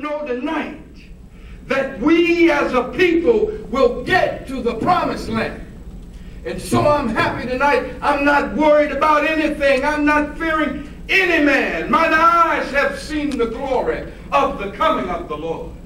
know tonight that we as a people will get to the promised land. And so I'm happy tonight. I'm not worried about anything. I'm not fearing any man. Mine eyes have seen the glory of the coming of the Lord.